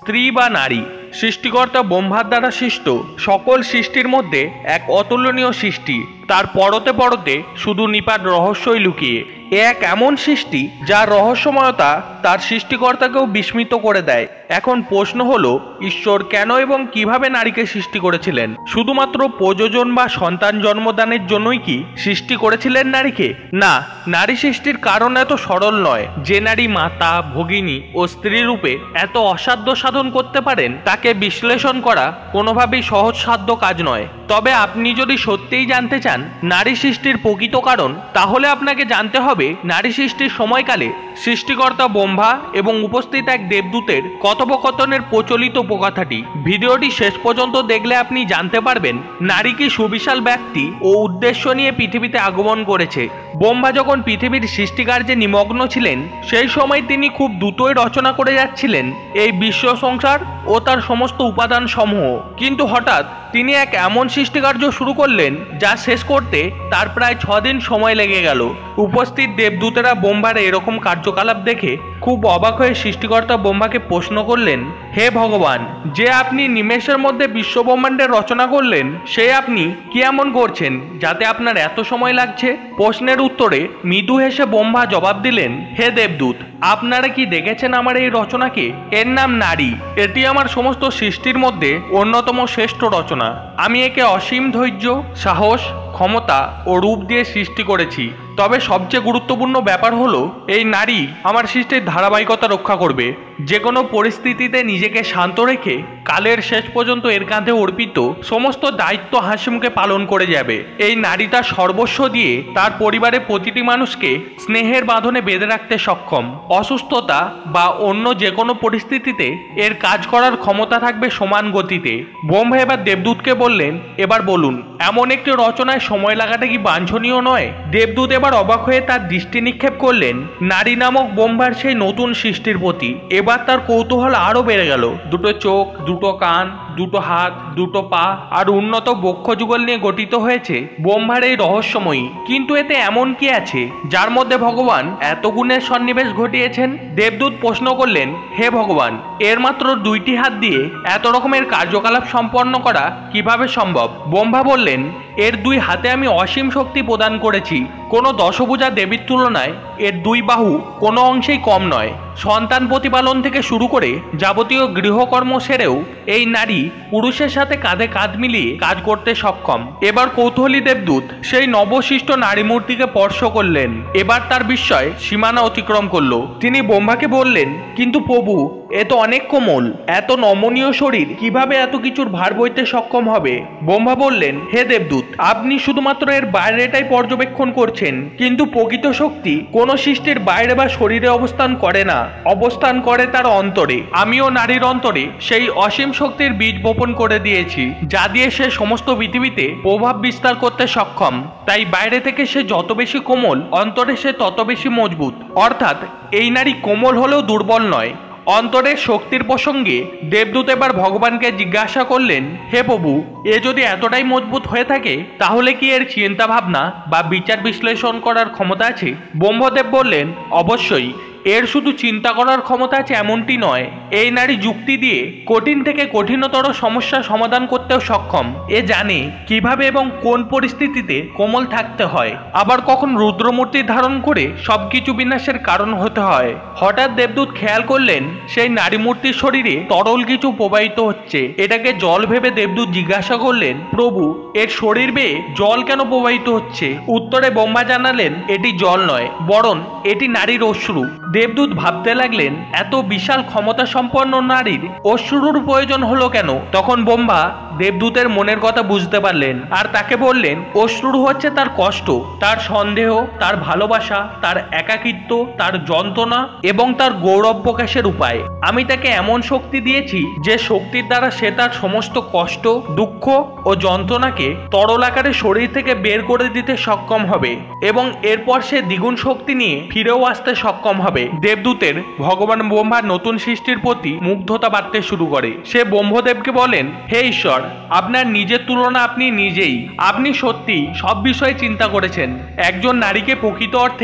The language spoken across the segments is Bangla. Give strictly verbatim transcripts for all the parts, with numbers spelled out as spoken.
স্ত্রী বা নারী সৃষ্টিকর্তা ব্রহ্মার দ্বারা সৃষ্ট সকল সৃষ্টির মধ্যে এক অতুলনীয় সৃষ্টি। তার পরতে পরতে শুধু নিপাট রহস্যই লুকিয়ে। এ এক এমন সৃষ্টি যার রহস্যময়তা তার সৃষ্টিকর্তাকেও বিস্মিত করে দেয়। এখন প্রশ্ন হলো, ঈশ্বর কেন এবং কিভাবে নারীকে সৃষ্টি করেছিলেন? শুধুমাত্র প্রযোজন বা সন্তান জন্মদানের জন্যই কি সৃষ্টি করেছিলেন নারীকে? না, নারী সৃষ্টির কারণ এত সরল নয়। যে নারী মাতা, ভগিনী ও স্ত্রী রূপে এত অসাধ্য সাধন করতে পারেন তাকে বিশ্লেষণ করা কোনোভাবেই সহজসাধ্য কাজ নয়। তবে আপনি যদি সত্যিই জানতে চান নারী সৃষ্টির প্রকৃত কারণ, তাহলে আপনাকে জানতে হবে নারী সৃষ্টির সময়কালে সৃষ্টিকর্তা ব্রহ্মা এবং উপস্থিত এক দেবদূতের কথোপকথনের প্রচলিত উপকথাটি। ভিডিওটি শেষ পর্যন্ত দেখলে আপনি জানতে পারবেন নারী কি সুবিশাল ব্যক্তি ও উদ্দেশ্য নিয়ে পৃথিবীতে আগমন করেছে। ব্রহ্মা যখন পৃথিবীর সৃষ্টিকার্যে নিমগ্ন ছিলেন সেই সময় তিনি খুব দ্রুতই রচনা করে যাচ্ছিলেন এই বিশ্ব সংসার ও তার সমস্ত উপাদান সমূহ। কিন্তু হঠাৎ তিনি এক এমন সৃষ্টিকার্য শুরু করলেন যা শেষ করতে তার প্রায় ছ দিন সময় লেগে গেল। উপস্থিত দেবদূতেরা ব্রহ্মার এরকম কার্যকলাপ দেখে খুব অবাক হয়ে সৃষ্টিকর্তা ব্রহ্মাকে প্রশ্ন করলেন, হে ভগবান, যে আপনি নিমেষের মধ্যে বিশ্বব্রহ্মাণ্ডের রচনা করলেন সে আপনি কি এমন করছেন যাতে আপনার এত সময় লাগছে? প্রশ্নের উত্তরে মৃদু হেসে ব্রহ্মা জবাব দিলেন, হে দেবদূত, আপনারা কি দেখেছেন আমার এই রচনাকে? এর নাম নারী। এটি আমার সমস্ত সৃষ্টির মধ্যে অন্যতম শ্রেষ্ঠ রচনা। আমি একে অসীম ধৈর্য, সাহস, ক্ষমতা ও রূপ দিয়ে সৃষ্টি করেছি। তবে সবচেয়ে গুরুত্বপূর্ণ ব্যাপার হলো এই নারী আমার সৃষ্টির ধারাবাহিকতা রক্ষা করবে। যে কোনো পরিস্থিতিতে নিজেকে শান্ত রেখে কালের শেষ পর্যন্ত এর কাঁধে অর্পিত সমস্ত দায়িত্ব হাসিমুখে পালন করে যাবে। এই নারী তার সর্বস্ব দিয়ে তার পরিবারের প্রতিটি মানুষকে স্নেহের বাঁধনে বেঁধে রাখতে সক্ষম। অসুস্থতা বা অন্য যে কোনো পরিস্থিতিতে এর কাজ করার ক্ষমতা থাকবে সমান গতিতে। ব্রহ্মা এবার দেবদূতকে বললেন, এবার বলুন, এমন একটি রচনায় সময় লাগাটা কি বাঞ্ছনীয় নয়? দেবদূত এবার অবাক হয়ে তার দৃষ্টি নিক্ষেপ করলেন নারী নামক ব্রহ্মার সেই নতুন সৃষ্টির প্রতি। এবার তার কৌতূহল আরো বেড়ে গেল। দুটো চোখ, দুটো কান, দুটো হাত, দুটো পা আর উন্নত বক্ষ যুগল নিয়ে গঠিত হয়েছে ব্রহ্মার এই রহস্যময়ী। কিন্তু এতে এমন কি আছে যার মধ্যে ভগবান এত গুণের সন্নিবেশ ঘটিয়েছেন? দেবদূত প্রশ্ন করলেন, হে ভগবান, এর মাত্র দুইটি হাত দিয়ে এত রকমের কার্যকলাপ সম্পন্ন করা কিভাবে সম্ভব? ব্রহ্মা বললেন, এর দুই হাতে আমি অসীম শক্তি প্রদান করেছি। কোনো দশভুজা দেবীর তুলনায় এর দুই বাহু কোনো অংশেই কম নয়। সন্তান প্রতিপালন থেকে শুরু করে যাবতীয় গৃহকর্ম সেরেও এই নারী পুরুষের সাথে কাঁধে কাঁধ মিলিয়ে কাজ করতে সক্ষম। এবার কৌতূহলী দেবদূত সেই নবসৃষ্ট নারী মূর্তিকে স্পর্শ করলেন। এবার তার বিস্ময় সীমানা অতিক্রম করলো। তিনি ব্রহ্মাকে বললেন, কিন্তু প্রভু, এ তো অনেক কোমল, এত নমনীয় শরীর কিভাবে এত কিছুর ভার বইতে সক্ষম হবে? ব্রহ্মা বললেন, হে দেবদূত, আপনি শুধুমাত্র এর বাইরেটাই পর্যবেক্ষণ করছেন, কিন্তু প্রকৃত শক্তি কোন সৃষ্টির বাইরে বা শরীরে অবস্থান করে না, অবস্থান করে তার অন্তরে। আমিও নারীর অন্তরে সেই অসীম শক্তির বীজ বপন করে দিয়েছি, যা দিয়ে সে সমস্ত পৃথিবীতে প্রভাব বিস্তার করতে সক্ষম। তাই বাইরে থেকে সে যত বেশি কোমল, অন্তরে সে তত বেশি মজবুত। অর্থাৎ এই নারী কোমল হলেও দুর্বল নয়। অন্তরের শক্তির প্রসঙ্গে দেবদূত এবার ভগবানকে জিজ্ঞাসা করলেন, হে প্রভু, এ যদি এতটাই মজবুত হয়ে থাকে তাহলে কি এর চিন্তা ভাবনা বা বিচার বিশ্লেষণ করার ক্ষমতা আছে? ব্রহ্মদেব বললেন, অবশ্যই। এর শুধু চিন্তা করার ক্ষমতা আছে এমনটি নয়, এই নারী যুক্তি দিয়ে কঠিন থেকে কঠিনতর সমস্যা সমাধান করতেও সক্ষম। এ জানে কিভাবে এবং কোন পরিস্থিতিতে কোমল থাকতে হয়, আবার কখন রুদ্রমূর্তি ধারণ করে সবকিছু বিনাশের কারণ হতে হয়। হঠাৎ দেবদূত খেয়াল করলেন সেই নারী মূর্তির শরীরে তরল কিছু প্রবাহিত হচ্ছে। এটাকে জল ভেবে দেবদূত জিজ্ঞাসা করলেন, প্রভু, এর শরীর বেয়ে জল কেন প্রবাহিত হচ্ছে? উত্তরে ব্রহ্মা জানালেন, এটি জল নয়, বরং এটি নারীর অশ্রু। দেবদূত ভাবতে লাগলেন, এত বিশাল ক্ষমতা সম্পন্ন নারীর অশ্রুর প্রয়োজন হলো কেন? তখন ব্রহ্মা দেবদূতের মনের কথা বুঝতে পারলেন আর তাকে বললেন, অশ্রু হচ্ছে তার কষ্ট, তার সন্দেহ, তার ভালোবাসা, তার একাকিত্ব, তার যন্ত্রণা এবং তার গৌরব প্রকাশের উপায়। আমি তাকে এমন শক্তি দিয়েছি যে শক্তির দ্বারা সে তার সমস্ত কষ্ট, দুঃখ ও যন্ত্রণাকে তরল আকারে শরীর থেকে বের করে দিতে সক্ষম হবে এবং এরপর সে দ্বিগুণ শক্তি নিয়ে ফিরেও আসতে সক্ষম হবে। দেবদূতের ভগবান ব্রহ্মার নতুন সৃষ্টির প্রতি মুগ্ধতা বাড়তে শুরু করে। সে ব্রহ্মদেবকে বলেন, হে ঈশ্বর, আপনার নিজের তুলনা আপনি নিজেই। আপনি সত্যি সব বিষয়ে চিন্তা করেছেন। একজন নারীকে প্রকৃত অর্থেই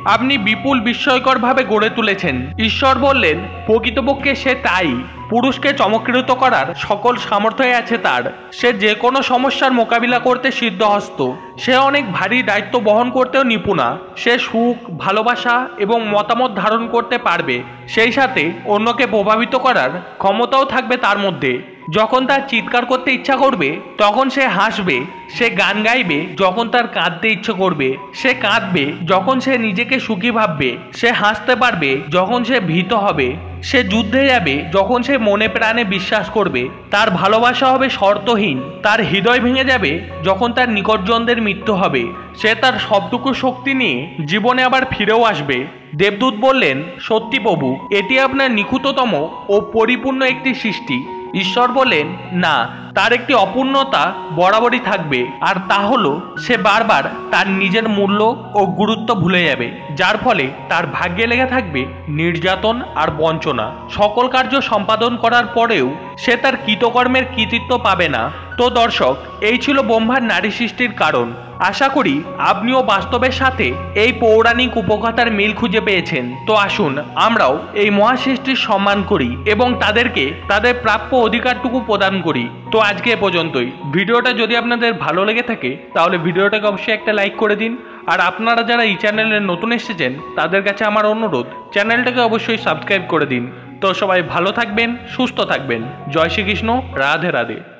আপনি বিপুল বিস্ময়করভাবে গড়ে তুলেছেন। ঈশ্বর বললেন, প্রকৃতপক্ষে সে তাই। পুরুষকে চমৎকৃত করার সকল সামর্থ্যই আছে তার। সে যে কোনো সমস্যার মোকাবিলা করতে সিদ্ধহস্ত। সে অনেক ভারী দায়িত্ব বহন করতেও নিপুণা। সে সুখ, ভালোবাসা এবং মতামত ধারণ করতে পারবে। সেই সাথে অন্যকে প্রভাবিত করার ক্ষমতাও থাকবে তার মধ্যে। যখন তার চিৎকার করতে ইচ্ছা করবে তখন সে হাসবে। সে গান গাইবে যখন তার কাঁদতে ইচ্ছে করবে। সে কাঁদবে যখন সে নিজেকে সুখী ভাববে। সে হাসতে পারবে যখন সে ভীত হবে। সে যুদ্ধে যাবে যখন সে মনে প্রাণে বিশ্বাস করবে। তার ভালোবাসা হবে শর্তহীন। তার হৃদয় ভেঙে যাবে যখন তার নিকটজনদের মৃত্যু হবে। সে তার সবটুকু শক্তি নিয়ে জীবনে আবার ফিরেও আসবে। দেবদূত বললেন, সত্যি প্রভু, এটি আপনার নিখুঁততম ও পরিপূর্ণ একটি সৃষ্টি। ঈশ্বর বলেন, না, তার একটি অপূর্ণতা বরাবরই থাকবে, আর তা হলো সে বারবার তার নিজের মূল্য ও গুরুত্ব ভুলে যাবে, যার ফলে তার ভাগ্যে লেগে থাকবে নির্যাতন আর বঞ্চনা। সকল কার্য সম্পাদন করার পরেও সে তার কৃতকর্মের কৃতিত্ব পাবে না। তো দর্শক, এই ছিল ব্রহ্মার নারী সৃষ্টির কারণ। আশা করি আপনিও বাস্তবের সাথে এই পৌরাণিক উপকথার মিল খুঁজে পেয়েছেন। তো আসুন আমরাও এই মহাসৃষ্টির সম্মান করি এবং তাদেরকে তাদের প্রাপ্য অধিকারটুকু প্রদান করি। তো আজকে এ পর্যন্তই। ভিডিওটা যদি আপনাদের ভালো লেগে থাকে তাহলে ভিডিওটাকে অবশ্যই একটা লাইক করে দিন। আর আপনারা যারা এই চ্যানেলে নতুন এসেছেন তাদের কাছে আমার অনুরোধ, চ্যানেলটাকে অবশ্যই সাবস্ক্রাইব করে দিন। তো সবাই ভালো থাকবেন, সুস্থ থাকবেন। জয় শ্রীকৃষ্ণ, রাধে রাধে।